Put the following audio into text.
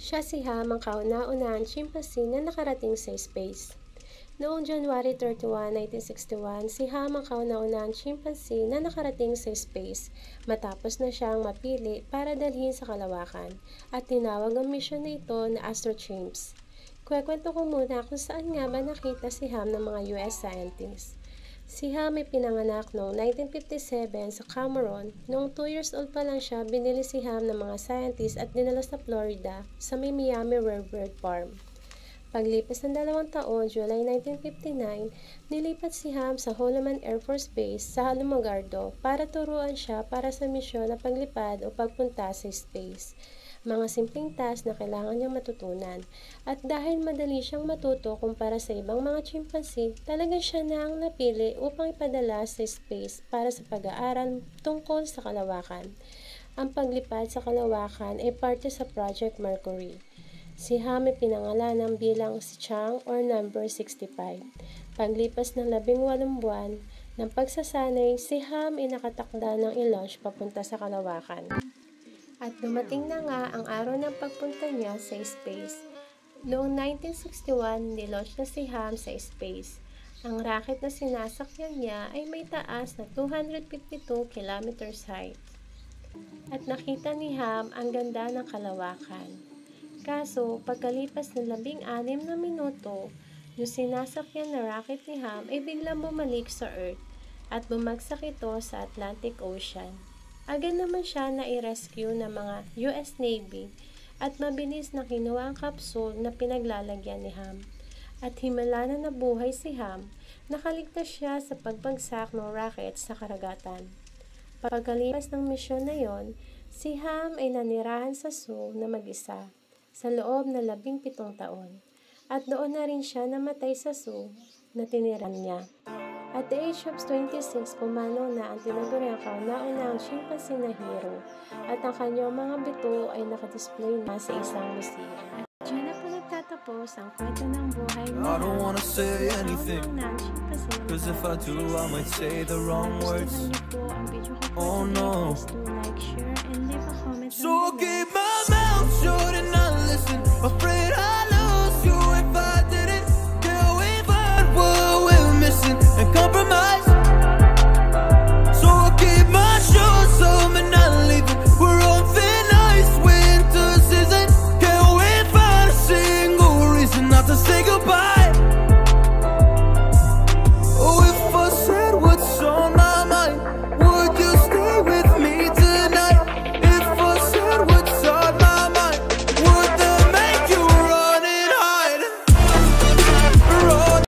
Siya si Ham ang kauna-unahang chimpanzee na nakarating sa space. Noong January 31, 1961, si Ham ang kauna-unahang chimpanzee na nakarating sa space matapos na siyang mapili para dalhin sa kalawakan at tinawag ang misyon na ito na astrochimps. Kukwento ko muna kung saan nga ba nakita si Ham ng mga US scientists. Si Ham ay pinanganak noong 1957 sa Cameroon. Noong 2 years old pa lang siya, binili si Ham ng mga scientists at dinala sa Florida sa may Miami Rare Bird Farm. Paglipas ng 2 taon, July 1959, nilipat si Ham sa Holloman Air Force Base sa Alamogordo para turuan siya para sa misyon na paglipad o pagpunta sa space. Mga simpleng task na kailangan niyang matutunan. At dahil madali siyang matuto kumpara sa ibang mga chimpanzee, talaga siya na ang napili upang ipadala sa space para sa pag-aaral tungkol sa kalawakan. Ang paglipad sa kalawakan ay parte sa Project Mercury. Si Ham ay pinangalanan bilang si Chang or number 65. Paglipas ng 18 buwan ng pagsasanay, si Ham ay nakatakda ng i-launch papunta sa kalawakan. At dumating na nga ang araw ng pagpunta niya sa space. Noong 1961, nilaunch na si Ham sa space. Ang rocket na sinasakyan niya ay may taas na 252 kilometers height. At nakita ni Ham ang ganda ng kalawakan. Kaso, pagkalipas ng 16 na minuto, yung sinasakyan na rocket ni Ham ay biglang bumalik sa Earth at bumagsak ito sa Atlantic Ocean. Agad naman siya na i-rescue ng mga US Navy at mabilis na kinuha ang capsule na pinaglalagyan ni Ham. At himala na nabuhay si Ham, nakaligtas siya sa pagbagsak ng rocket sa karagatan. Pagkalipas ng misyon na yon, si Ham ay nanirahan sa zoo na mag-isa sa loob na 17 taon. At doon na rin siya namatay sa zoo na tiniran niya. At the age of 26, pumanaw na ang tinaguriang kauna-unahang chimpanzee na hero at ang kanyang mga bito ay nakadisplay na sa isang museo. At diyan na po nagtatapos ang kwento ng buhay ni Ham. I don't wanna say anything, cause if I do I might say the wrong words. Oh no. Like, share, and leave a comment So give